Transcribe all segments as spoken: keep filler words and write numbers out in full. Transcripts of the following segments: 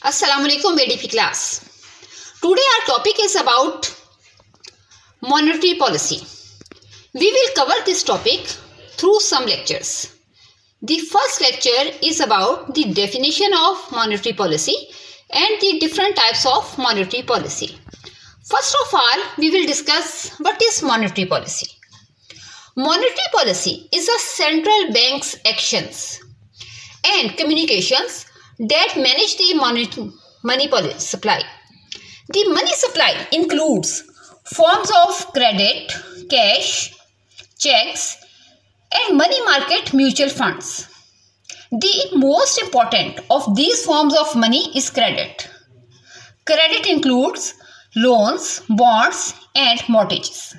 Assalamualaikum A D P class. Today our topic is about monetary policy. We will cover this topic through some lectures. The first lecture is about the definition of monetary policy and the different types of monetary policy. First of all, we will discuss what is monetary policy. Monetary policy is a central bank's actions and communications that manage the money, money policy supply. The money supply includes forms of credit, cash, checks, and money market mutual funds. The most important of these forms of money is credit. Credit includes loans, bonds, and mortgages.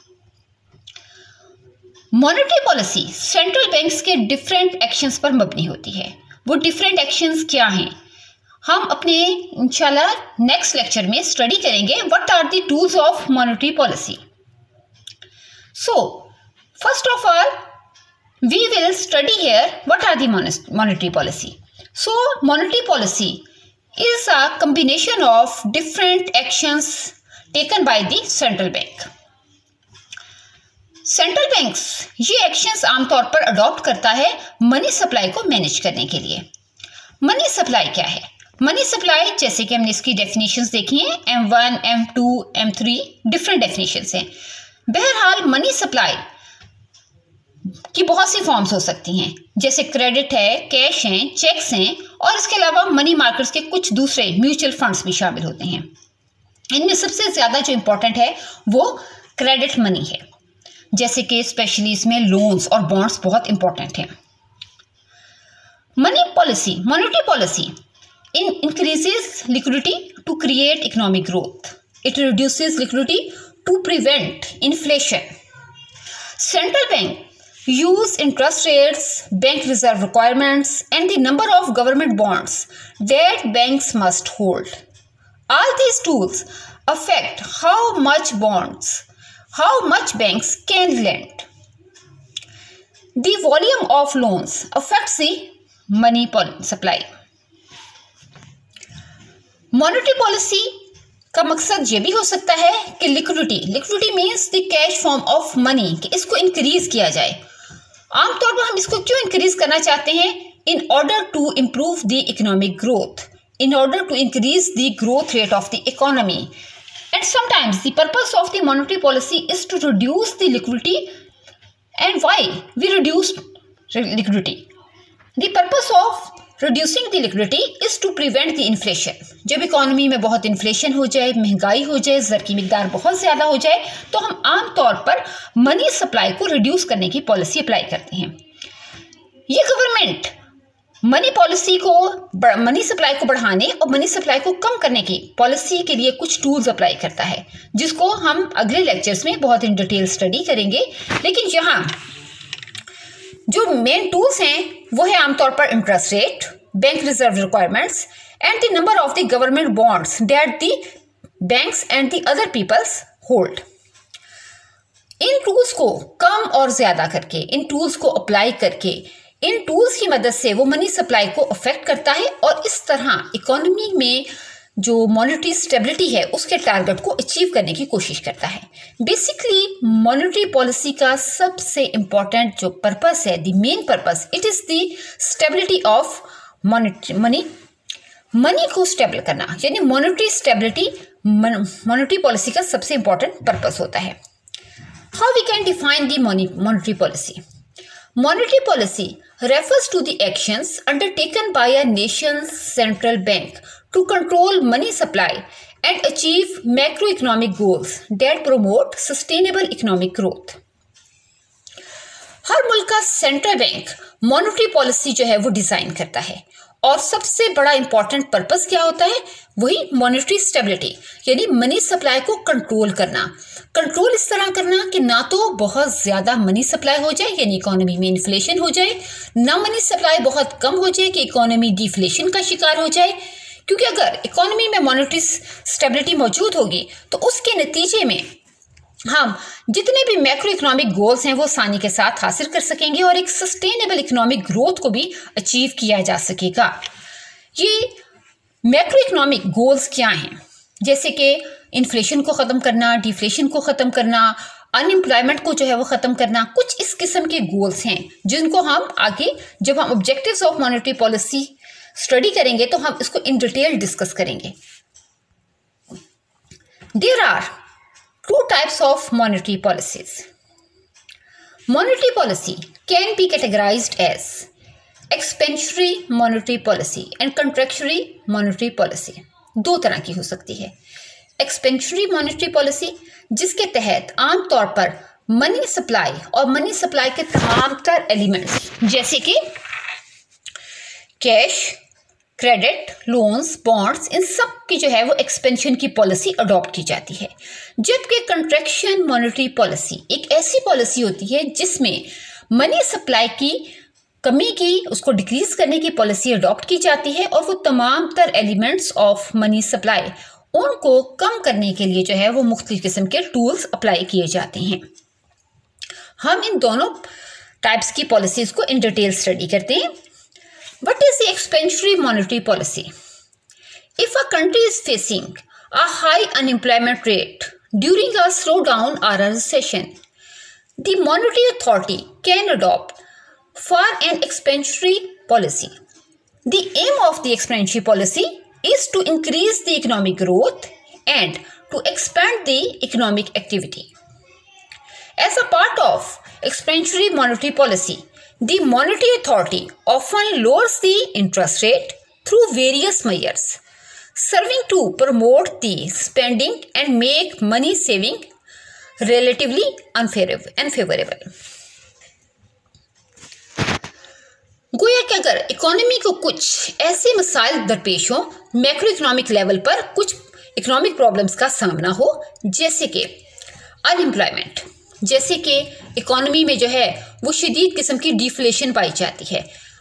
Monetary policy central banks के different actions पर मबनी होती है. वो different actions क्या हैं, हम अपने इंशाल्लाह नेक्स्ट लेक्चर में स्टडी करेंगे. What are the tools of monetary policy. So first of all we will study here what are the monetary policy. So monetary policy is a combination of different actions taken by the central bank. Central banks ये actions आमतौर पर adopt करता है money supply को manage करने के लिए. Money supply क्या है? मनी सप्लाई जैसे कि हमने इसकी डेफिनेशंस देखी हैं, M one, M two, M three different definitions हैं. बहरहाल मनी सप्लाई की बहुत सी फॉर्म्स हो सकती हैं, जैसे क्रेडिट है, कैश हैं, चेक्स हैं, और इसके अलावा मनी मार्केट्स के कुछ दूसरे म्यूचुअल फंड्स भी शामिल होते हैं. इनमें सबसे ज्यादा जो इम्पोर्टेंट है वो क्रेडिट मनी है, जैसे कि स्पेशली इसमें लोन्स और बॉन्ड्स बहुत इंपॉर्टेंट हैं. Money policy monetary policy in increases liquidity to create economic growth. It reduces liquidity to prevent inflation. Central bank use interest rates, bank reserve requirements and the number of government bonds that banks must hold. All these tools affect how much bonds how much banks can lend. The volume of loans affects the money supply. Monetary policy का मकसद ये भी हो सकता है कि liquidity liquidity means the cash form of money, कि इसको इंक्रीज किया जाए. आमतौर पर हम इसको क्यों इंक्रीज करना चाहते हैं? In order to improve the economic growth, in order to increase the growth rate of the economy. And sometimes the purpose of the monetary policy is to reduce the liquidity. And why we reduce liquidity? The purpose of reducing the liquidity is to prevent the inflation. जब economy में बहुत inflation हो जाए, महंगाई हो जाए, ज़र की मिकदार बहुत ज़्यादा हो जाए, तो हम आम तौर पर मनी सप्लाई को रिड्यूस करने की पॉलिसी अप्लाई करते हैं. ये गवर्नमेंट मनी पॉलिसी को मनी सप्लाई को बढ़ाने और मनी सप्लाई को कम करने की पॉलिसी के लिए कुछ टूल्स अप्लाई करता है, जिसको हम अगले लेक्चर्स में बहुत इन डिटेल स्टडी करेंगे. लेकिन यहाँ जो मेन टूल्स हैं वो है आमतौर पर interest rate, bank reserve requirements and the number of the government bonds that the banks and the other peoples hold. इन टूल्स को कम और ज्यादा करके, इन टूल्स को अप्लाई करके, इन टूल्स की मदद से वो मनी सप्लाई को अफेक्ट करता है और इस तरह इकोनॉमी में जो मॉनेटरी स्टेबिलिटी है उसके टारगेट को अचीव करने की कोशिश करता है. बेसिकली मॉनेटरी पॉलिसी का सबसे इंपॉर्टेंट जो पर्पस है, the main purpose, it is the stability of monetary money money को स्टेबल करना, यानी मॉनेटरी स्टेबिलिटी मॉनेटरी पॉलिसी का सबसे इंपॉर्टेंट पर्पस होता है. How we can define the monetary policy. Monetary policy refers to the actions undertaken by a nation's central bank to control money supply and achieve macroeconomic goals that promote sustainable economic growth. हर मुल्क का central bank monetary policy जो है वो design करता है, और सबसे बड़ा इंपॉर्टेंट पर्पस क्या होता है? वही मॉनेटरी स्टेबिलिटी, यानी मनी सप्लाई को कंट्रोल करना. कंट्रोल इस तरह करना कि ना तो बहुत ज्यादा मनी सप्लाई हो जाए, यानी इकोनॉमी में इन्फ्लेशन हो जाए, ना मनी सप्लाई बहुत कम हो जाए कि इकोनॉमी डिफ्लेशन का शिकार हो जाए. क्योंकि अगर इकोनॉमी में मॉनेटरी स्टेबिलिटी मौजूद होगी तो उसके नतीजे में हम जितने भी मैक्रो इकोनॉमिक गोल्स हैं वो आसानी के साथ हासिल कर सकेंगे और एक सस्टेनेबल इकोनॉमिक ग्रोथ को भी अचीव किया जा सकेगा। ये मैक्रो इकोनॉमिक गोल्स क्या हैं, जैसे कि इन्फ्लेशन को ख़त्म करना, डिफ्लेशन को ख़त्म करना, अनएम्प्लॉयमेंट को जो है वो ख़त्म करना, कुछ इस किस्म के गोल्स हैं जिनको हम आगे जब हम objectives of monetary policy study करेंगे तो हम इसको इन डिटेल डिस्कस करेंगे। There are two types of monetary policies. Monetary policy can be categorized as expansionary monetary policy and contractionary monetary policy. दो तरह की हो सकती है। एक्सपेंशनरी मॉनेटरी पॉलिसी, जिसके तहत आमतौर पर मनी सप्लाई और मनी सप्लाई के तमाम तर एलिमेंट्स जैसे कि कैश, क्रेडिट, लोन्स, बॉन्ड्स, इन सब की जो है वो एक्सपेंशन की पॉलिसी अडॉप्ट की जाती है। जबकि कंट्रैक्शन मॉनेटरी पॉलिसी एक ऐसी पॉलिसी होती है जिसमें मनी सप्लाई की कमी की, उसको डिक्रीज करने की पॉलिसी अडॉप्ट की जाती है और वो तमाम तर एलिमेंट्स ऑफ मनी सप्लाई उनको कम करने के लिए जो है वो मुख्तलिफ किस्म के टूल्स अप्लाई किए जाते हैं। हम इन दोनों टाइप्स की पॉलिसीज को इन डिटेल स्टडी करते हैं। What is the expansionary monetary policy? If a country is facing a high unemployment rate during a slowdown or a recession, the monetary authority can adopt for an expansionary policy. The aim of the expansionary policy is to increase the economic growth and to expand the economic activity. As a part of expansionary monetary policy, the monetary authority often lowers the interest rate through various measures, serving to promote the spending and make money saving relatively unfavorable. गोया कि अगर economy को कुछ ऐसे मसाइल दरपेश हो, macro economic level पर कुछ इकोनॉमिक प्रॉब्लम्स का सामना हो, जैसे कि अनएम्प्लॉयमेंट, जैसे कि इकोनॉमी में जो है वो शदीद किस्म की डिफ्लेशन पाई जाती है,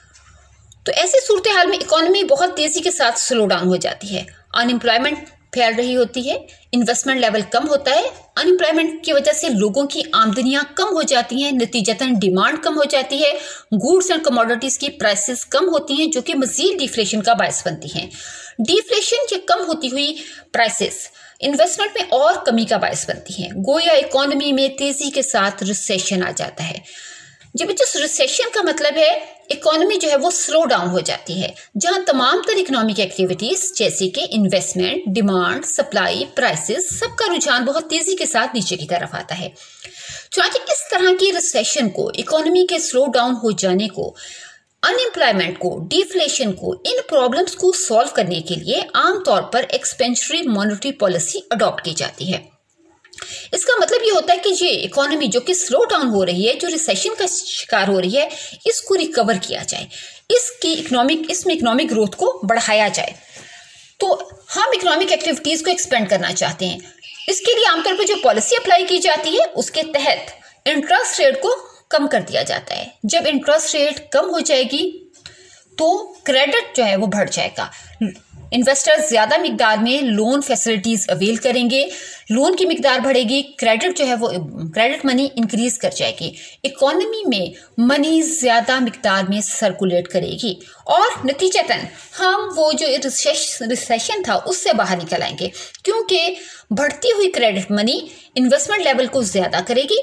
तो ऐसी सूरत हाल में इकोनॉमी बहुत तेज़ी के साथ स्लो डाउन हो जाती है, अनएम्प्लॉयमेंट फैल रही होती है, इन्वेस्टमेंट लेवल कम होता है। अनएम्प्लॉयमेंट की वजह से लोगों की आमदनियां कम हो जाती हैं, नतीजतन डिमांड कम हो जाती है, गुड्स एंड कमोडिटीज़ की प्राइसेस कम होती हैं, जो कि मज़ीद डिफ्लेशन का बायस बनती हैं। डिफ्लेशन की कम होती हुई प्राइसेस इन्वेस्टमेंट में और कमी का बायस बनती हैं। गोया इकोनॉमी में तेज़ी के साथ रिसेशन आ जाता है। जब जिस रिसेशन का मतलब है इकोनॉमी जो है वो स्लो डाउन हो जाती है, जहां तमाम तर इकोनॉमिक एक्टिविटीज जैसे कि इन्वेस्टमेंट, डिमांड, सप्लाई, प्राइसेस, सबका रुझान बहुत तेजी के साथ नीचे की तरफ आता है। चुनांचे इस तरह की रिसेशन को, इकोनॉमी के स्लो डाउन हो जाने को, अनएम्प्लॉयमेंट को, डिफ्लेशन को, इन प्रॉब्लम्स को सॉल्व करने के लिए आमतौर पर एक्सपेंशनरी मॉनेटरी पॉलिसी अडॉप्ट की जाती है। इसका मतलब ये होता है कि ये इकोनॉमी जो कि स्लो डाउन हो रही है, जो रिसेशन का शिकार हो रही है, इसको रिकवर किया जाए, इसकी इकोनॉमिक इसमें इकोनॉमिक ग्रोथ को बढ़ाया जाए। तो हम इकोनॉमिक एक्टिविटीज को एक्सपेंड करना चाहते हैं। इसके लिए आमतौर पर जो पॉलिसी अप्लाई की जाती है उसके तहत इंटरेस्ट रेट को कम कर दिया जाता है। जब इंटरेस्ट रेट कम हो जाएगी तो क्रेडिट जो है वो बढ़ जाएगा, इन्वेस्टर्स ज़्यादा मिकदार में लोन फैसिलिटीज़ अवेल करेंगे, लोन की मिकदार बढ़ेगी, क्रेडिट जो है वो क्रेडिट मनी इंक्रीज कर जाएगी, इकोनॉमी में मनी ज़्यादा मिकदार में सर्कुलेट करेगी और नतीजतन हम वो जो रिसेशन था उससे बाहर निकल आएंगे, क्योंकि बढ़ती हुई क्रेडिट मनी इन्वेस्टमेंट लेवल को ज़्यादा करेगी,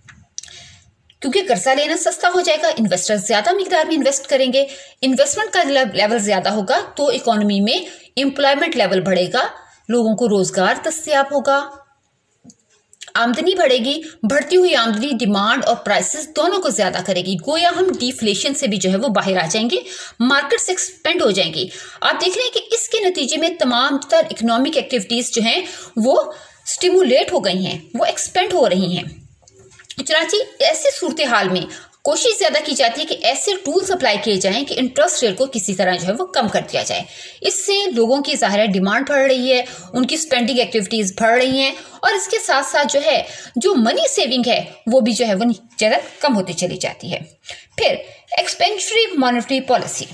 क्योंकि कर्जा लेना सस्ता हो जाएगा, इन्वेस्टर्स ज़्यादा मिकदार में इन्वेस्ट करेंगे, इन्वेस्टमेंट का लेवल ज़्यादा होगा तो इकोनॉमी में एम्प्लॉयमेंट लेवल बढ़ेगा, लोगों को रोज़गार दस्तयाब होगा, आमदनी बढ़ेगी। बढ़ती हुई आमदनी डिमांड और प्राइसेस दोनों को ज़्यादा करेगी। गोया हम डिफ्लेशन से भी जो है वो बाहर आ जाएंगे, मार्केट्स एक्सपेंड हो जाएंगी। आप देख रहे हैं कि इसके नतीजे में तमाम तर इकोनॉमिक एक्टिविटीज़ जो हैं वो स्टिमुलेट हो गई हैं, वो एक्सपेंड हो रही हैं। चुनांचे ऐसी सूरत हाल में कोशिश ज़्यादा की जाती है कि ऐसे टूल्स अप्लाई किए जाएं कि इंटरेस्ट रेट को किसी तरह जो है वो कम कर दिया जाए। इससे लोगों की ज़ाहिर है डिमांड बढ़ रही है, उनकी स्पेंडिंग एक्टिविटीज़ बढ़ रही हैं और इसके साथ साथ जो है जो मनी सेविंग है वो भी जो है वो ज़्यादा कम होती चली जाती है। फिर expansionary monetary policy.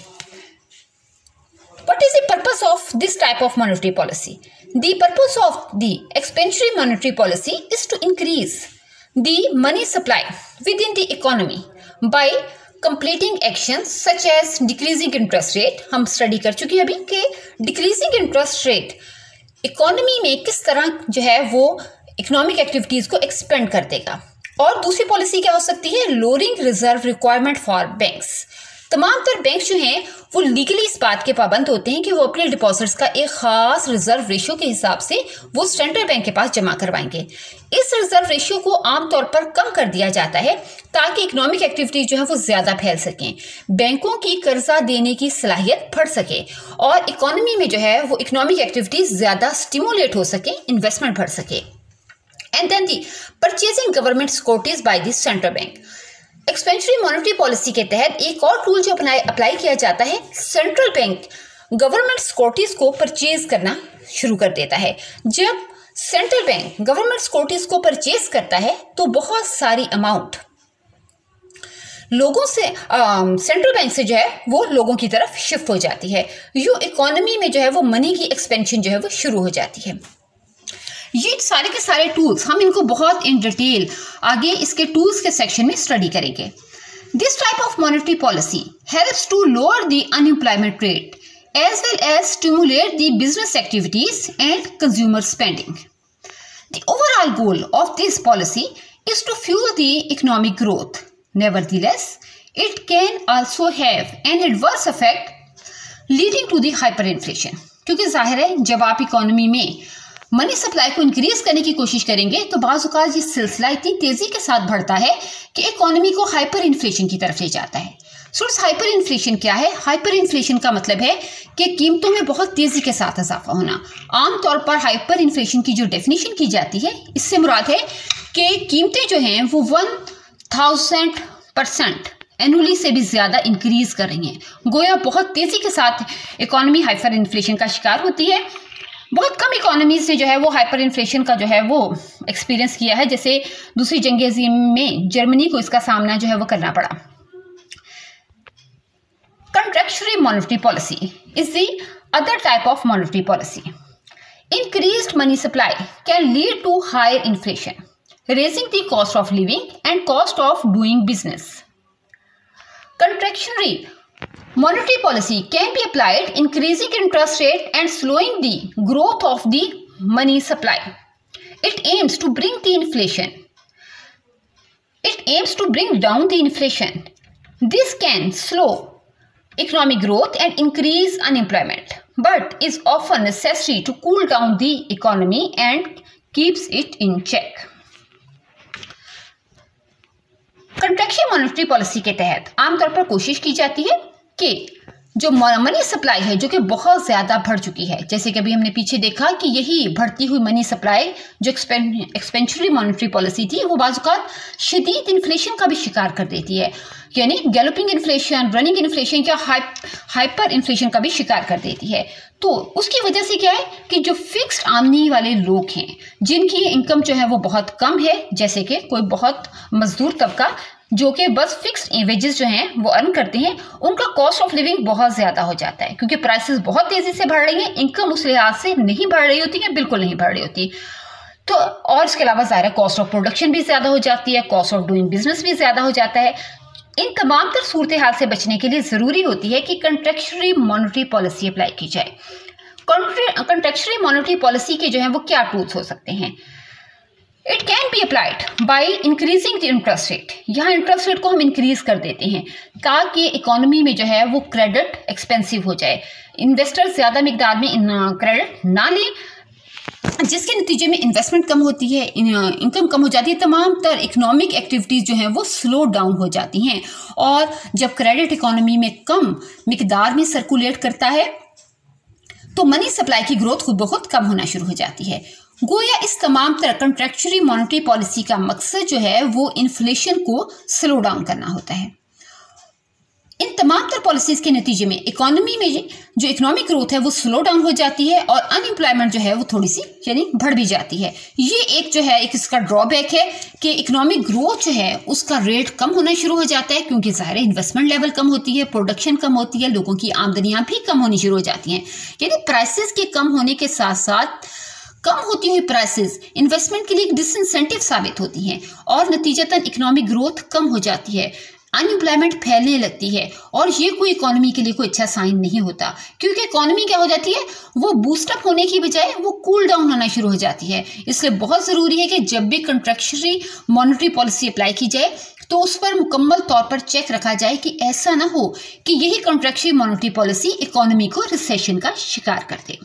What is the purpose of this type of monetary policy? The purpose of the expansionary monetary policy is to increase the money supply within the economy by completing action such as decreasing interest rate. हम study कर चुके हैं अभी कि decreasing interest rate economy में किस तरह जो है वो इकोनॉमिक एक्टिविटीज को एक्सपेंड कर देगा। और दूसरी पॉलिसी क्या हो सकती है, lowering reserve requirement for banks. तमाम तर बैंक जो हैं वो लीगली इस बात के पाबंद होते हैं कि वो अपने डिपॉजिट्स का एक खास रिजर्व रेशियो के हिसाब से वो सेंट्रल बैंक के पास जमा करवाएंगे। इस रिजर्व रेशियो को आमतौर पर कम कर दिया जाता है ताकि इकोनॉमिक एक्टिविटीज जो है वो ज्यादा फैल सकें, बैंकों की कर्जा देने की सलाहियत बढ़ सके और इकोनॉमी में जो है वो इकोनॉमिक एक्टिविटीज ज्यादा स्टिमुलेट हो सके, इन्वेस्टमेंट बढ़ सके। And then the purchasing government securities by the central bank. Expansionary monetary policy के तहत एक और टूल जो अपना अप्लाई किया जाता है, सेंट्रल बैंक गवर्नमेंट सिक्योरिटीज को परचेज करना शुरू कर देता है। जब सेंट्रल बैंक गवर्नमेंट सिक्योरिटीज को परचेज करता है तो बहुत सारी अमाउंट लोगों से सेंट्रल बैंक से जो है वो लोगों की तरफ शिफ्ट हो जाती है। यूं इकोनॉमी में जो है वो मनी की एक्सपेंशन जो है वो शुरू हो जाती है। ये सारे के सारे टूल्स हम इनको बहुत इन डिटेल आगे इसके टूल्स के सेक्शन में स्टडी करेंगे। This type of monetary policy helps to lower the unemployment rate as well as stimulate the business activities and consumer spending. The overall goal of this policy is to fuel the economic growth. Nevertheless it can also have an adverse effect leading to the hyper inflation. क्योंकि जाहिर है जब आप economy में money supply को increase करने की कोशिश करेंगे तो बाज़ औक़ात ये सिलसिला इतनी तेजी के साथ बढ़ता है कि इकोनॉमी को हाइपर इन्फ्लेशन की तरफ ले जाता है। स्टूडेंट्स, हाइपर इन्फ्लेशन क्या है? हाइपर इन्फ्लेशन का मतलब है कि कीमतों में बहुत तेजी के साथ इजाफा होना। आमतौर पर हाइपर इन्फ्लेशन की जो डेफिनेशन की जाती है इससे मुराद है कि कीमतें जो हैं वो वन थाउजेंड परसेंट एनुअली से भी ज्यादा इंक्रीज कर रही हैं। गोया बहुत तेजी के साथ इकोनॉमी हाइपर इन्फ्लेशन का शिकार होती है। बहुत कम इकोनॉमीज ने जो है वो हाइपर इन्फ्लेशन का जो है वो एक्सपीरियंस किया है, जैसे दूसरी जंग अज़ीम में जर्मनी को इसका सामना जो है वो करना पड़ा। Contractionary monetary policy is the other type of monetary policy. Increased money supply can lead to higher inflation, raising the cost of living and cost of doing business. Contractionary monetary policy can be applied increasing interest rate and slowing the growth of the money supply. It aims to bring the inflation. It aims to bring down the inflation. This can slow economic growth and increase unemployment, but is often necessary to cool down the economy and keeps it in check. Contraction monetary policy के तहत आमतौर पर कोशिश की जाती है कि जो मनी सप्लाई है जो कि बहुत ज़्यादा बढ़ चुकी है, जैसे कि अभी हमने पीछे देखा कि यही बढ़ती हुई मनी सप्लाई जो एक्सपेंशनरी मॉनेटरी पॉलिसी थी वो बाज़-औक़ात शदीद इन्फ्लेशन का भी शिकार कर देती है, यानी गैलोपिंग इन्फ्लेशन, रनिंग इन्फ्लेशन या हाइपर इन्फ्लेशन का भी शिकार कर देती है। तो उसकी वजह से क्या है कि जो फिक्स्ड आमदनी वाले लोग हैं जिनकी इनकम जो है वो बहुत कम है, जैसे कि कोई बहुत मजदूर तबका जो कि बस फिक्स्ड वेजेस जो हैं वो अर्न करते हैं, उनका कॉस्ट ऑफ लिविंग बहुत ज़्यादा हो जाता है क्योंकि प्राइसेस बहुत तेज़ी से बढ़ रही हैं, इनकम उस लिहाज से नहीं बढ़ रही होती है, बिल्कुल नहीं बढ़ रही होती। तो और इसके अलावा ज़ाहिर कॉस्ट ऑफ प्रोडक्शन भी ज़्यादा हो जाती है, कॉस्ट ऑफ डूइंग बिजनेस भी ज़्यादा हो जाता है। इन तमाम तर सूरत हाल से बचने के लिए ज़रूरी होती है कि कंट्रैक्चुअरी मॉनेटरी पॉलिसी अप्लाई की जाए। कंट्रैक्चुअरी मॉनेटरी पॉलिसी के जो है वो क्या टूल्स हो सकते हैं? It can be applied by increasing the interest rate. यहाँ इंटरेस्ट रेट को हम इंक्रीज कर देते हैं ताकि इकोनॉमी में जो है वो क्रेडिट एक्सपेंसिव हो जाए, इन्वेस्टर ज़्यादा मिकदार में इन क्रेडिट ना लें, जिसके नतीजे में इन्वेस्टमेंट कम होती है, इनकम कम हो जाती है, तमाम तर इकोनॉमिक एक्टिविटीज़ जो हैं वो स्लो डाउन हो जाती हैं। और जब क्रेडिट इकोनॉमी में कम मिकदार में सर्कुलेट करता है तो मनी सप्लाई की ग्रोथ खुद ब खुद कम होना शुरू हो जाती है। गोया इस तमाम तरह कंट्रैक्चुअरी मॉनेटरी पॉलिसी का मकसद जो है वो इन्फ्लेशन को स्लो डाउन करना होता है। इन तमाम तर पॉलिसीज के नतीजे में इकोनॉमी में जो इकोनॉमिक ग्रोथ है वो स्लो डाउन हो जाती है और अनएम्प्लॉयमेंट जो है वो थोड़ी सी यानी बढ़ भी जाती है। ये एक जो है एक इसका ड्रॉबैक है कि इकोनॉमिक ग्रोथ जो है उसका रेट कम होना शुरू हो जाता है क्योंकि ज़ाहिर इन्वेस्टमेंट लेवल कम होती है, प्रोडक्शन कम होती है, लोगों की आमदनियाँ भी कम होनी शुरू हो जाती हैं। यानी प्राइसेस के कम होने के साथ साथ कम होती हुई प्राइसेस इन्वेस्टमेंट के लिए एक डिसइंसेंटिव साबित होती हैं और नतीजतन इकोनॉमिक ग्रोथ कम हो जाती है। अनएम्प्लॉयमेंट फैलने लगती है और ये कोई इकोनॉमी के लिए कोई अच्छा साइन नहीं होता, क्योंकि इकोनॉमी क्या हो जाती है, वो बूस्टअप होने की बजाय वो कूल डाउन होना शुरू हो जाती है। इसलिए बहुत ज़रूरी है कि जब भी कंट्रैक्शनरी मॉनेटरी पॉलिसी अप्लाई की जाए तो उस पर मुकम्मल तौर पर चेक रखा जाए कि ऐसा ना हो कि यही कंट्रैक्शनरी मॉनेटरी पॉलिसी इकोनॉमी को रिसेशन का शिकार कर दे।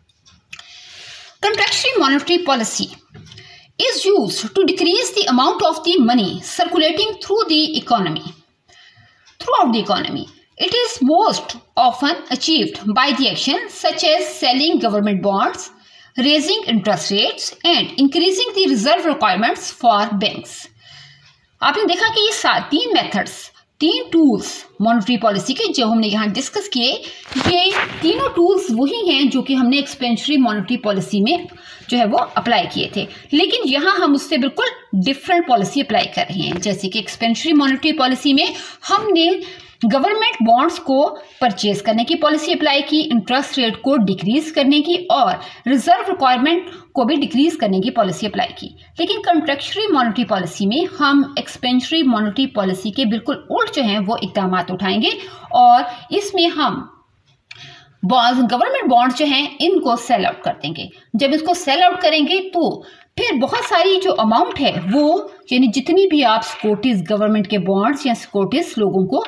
Contractionary monetary policy is used to decrease the amount of the money circulating through the economy. Throughout the economy, it is most often achieved by the action such as selling government bonds, raising interest rates, and increasing the reserve requirements for banks. आपने देखा कि ये सात तीन methods, तीन tools monetary policy के जो हमने यहाँ डिस्कस किए, ये तीनों टूल्स वही हैं जो कि हमने एक्सपेंशनरी मॉनेटरी पॉलिसी में जो है वो अप्लाई किए थे, लेकिन यहाँ हम उससे बिल्कुल डिफरेंट पॉलिसी अप्लाई कर रहे हैं। जैसे कि एक्सपेंशनरी मॉनेटरी पॉलिसी में हमने गवर्नमेंट बॉन्ड्स को परचेज करने की पॉलिसी अप्लाई की, इंटरेस्ट रेट को डिक्रीज करने की और रिजर्व रिक्वायरमेंट को भी डिक्रीज करने की पॉलिसी अप्लाई की। लेकिन कंट्रैक्शनरी मॉनेटरी पॉलिसी में हम एक्सपेंशनरी मॉनेटरी पॉलिसी के बिल्कुल उल्ट जो हैं वो इकदाम उठाएंगे और इसमें हम गवर्नमेंट बॉन्ड जो हैं इनको सेल आउट कर देंगे। जब इसको सेल आउट करेंगे तो फिर बहुत सारी जो अमाउंट है वो, यानी जितनी भी आप सिक्योरिटीज गवर्नमेंट के बॉन्ड्स या सिक्योरिटीज लोगों को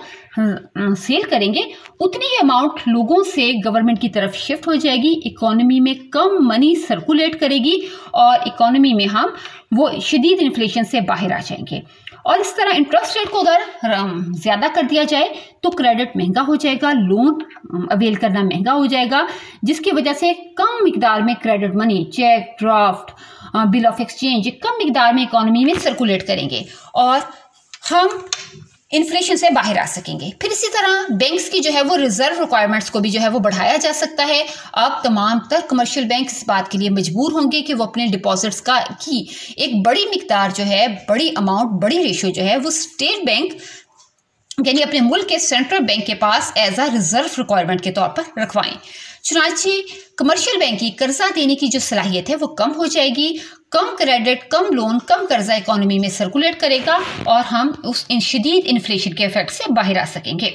सेल करेंगे, उतनी ही अमाउंट लोगों से गवर्नमेंट की तरफ शिफ्ट हो जाएगी, इकोनॉमी में कम मनी सर्कुलेट करेगी और इकोनॉमी में हम वो शदीद इन्फ्लेशन से बाहर आ जाएंगे। और इस तरह इंटरेस्ट रेट को अगर ज़्यादा कर दिया जाए तो क्रेडिट महंगा हो जाएगा, लोन अवेल करना महंगा हो जाएगा, जिसकी वजह से कम मिकदार में credit money, cheque, draft, bill of exchange कम मिकदार में इकोनॉमी में सर्कुलेट करेंगे और हम इन्फ्लेशन से बाहर आ सकेंगे। फिर इसी तरह बैंक्स की जो है वो रिजर्व रिक्वायरमेंट्स को भी जो है वो बढ़ाया जा सकता है। अब तमाम तर कमर्शियल बैंक इस बात के लिए मजबूर होंगे कि वो अपने डिपॉजिट्स का की एक बड़ी मिकदार जो है, बड़ी अमाउंट, बड़ी रेशियो जो है वो स्टेट बैंक यानी अपने मुल्क के सेंट्रल बैंक के पास एज अ रिजर्व रिक्वायरमेंट के तौर पर रखवाएं। चुनांचे कमर्शियल बैंक की कर्जा देने की जो सलाहियत है वो कम हो जाएगी, कम क्रेडिट, कम लोन, कम कर्जा इकोनॉमी में सर्कुलेट करेगा और हम उस इन शदीद इन्फ्लेशन के इफेक्ट से बाहर आ सकेंगे।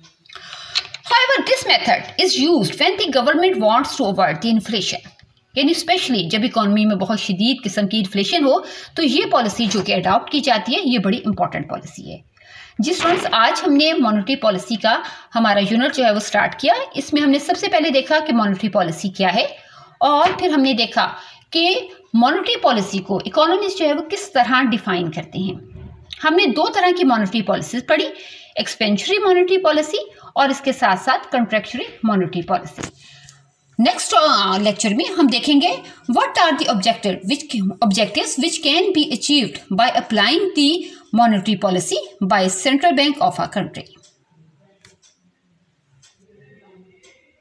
However, this method is used when the government wants to avert the inflation. यानी स्पेशली जब इकोनॉमी में बहुत शदीद किस्म की इन्फ्लेशन हो तो ये पॉलिसी जो कि अडॉप्ट की जाती है ये बड़ी इंपॉर्टेंट पॉलिसी है। जिस फ्रेंड्स आज हमने मॉनेटरी पॉलिसी का हमारा यूनिट जो है वो स्टार्ट किया, इसमें हमने सबसे पहले देखा कि मॉनेटरी पॉलिसी क्या है और फिर हमने देखा कि मॉनेटरी पॉलिसी को इकोनॉमिस्ट जो है वो किस तरह डिफाइन करते हैं। हमने दो तरह की मॉनेटरी पॉलिसीज पढ़ी, एक्सपेंशनरी मॉनेटरी पॉलिसी और इसके साथ साथ contractionary monetary policy. Next lecture में हम देखेंगे what are the objective which objectives which can be achieved by applying the monetary policy by central bank of our country.